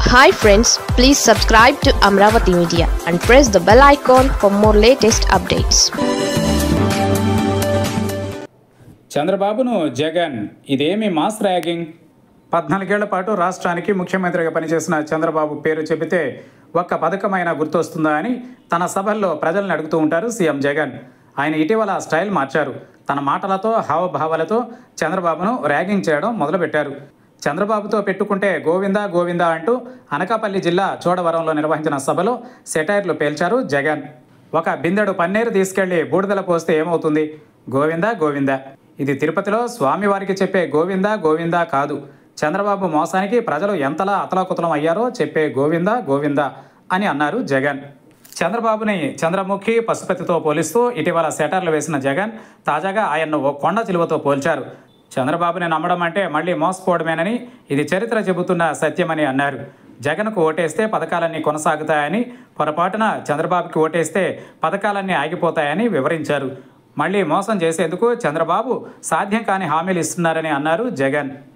Hi friends, please subscribe to Amravati Media and press the bell icon for more latest updates. చంద్రబాబును జగన్ ఇదేమి mass ragging. 14 ఏళ్ల పాటు రాష్ట్రానికి ముఖ్యమంత్రిగా పనిచేసిన చంద్రబాబు పేరు చెబితే ఒక్క పథకమైనా గుర్తొస్తుందా అని తన సభల్లో ప్రజల్ని అడుగుతూ ఉంటారు సీఎం జగన్. ఆయన ఇటీవల స్టైల్ మార్చారు. తన మాటలతో హావభావాలతో చంద్రబాబును ర్యాగింగ్ చేయడం మొదలుపెట్టారు. చంద్రబాబుతో పెట్టుకుంటే గోవిందా గోవిందా అంటూ అనకాపల్లి జిల్లా చోడవరంలో నిర్వహించిన సభలో సెటైర్లు పేల్చారు జగన్. ఒక బిందెడు పన్నీరు తీసుకెళ్లి బూడిదల పోస్తే ఏమవుతుంది? గోవిందా గోవిందా. ఇది తిరుపతిలో స్వామివారికి చెప్పే గోవిందా గోవిందా కాదు. చంద్రబాబు మోసానికి ప్రజలు ఎంతలా అతలాకుతలం అయ్యారో చెప్పే గోవిందా గోవిందా అని అన్నారు జగన్. చంద్రబాబుని చంద్రముఖి పశుపతితో పోలిస్తూ ఇటీవల సెటర్లు వేసిన జగన్ తాజాగా ఆయన్ను ఓ కొండ చిలువతో పోల్చారు. చంద్రబాబుని నమ్మడం అంటే మళ్ళీ మోసపోవడమేనని, ఇది చరిత్ర చెబుతున్న సత్యమని అన్నారు. జగన్కు ఓటేస్తే పథకాలన్నీ కొనసాగుతాయని, పొరపాటున చంద్రబాబుకి ఓటేస్తే పథకాలన్నీ ఆగిపోతాయని వివరించారు. మళ్ళీ మోసం చేసేందుకు చంద్రబాబు సాధ్యం కాని హామీలు ఇస్తున్నారని అన్నారు జగన్.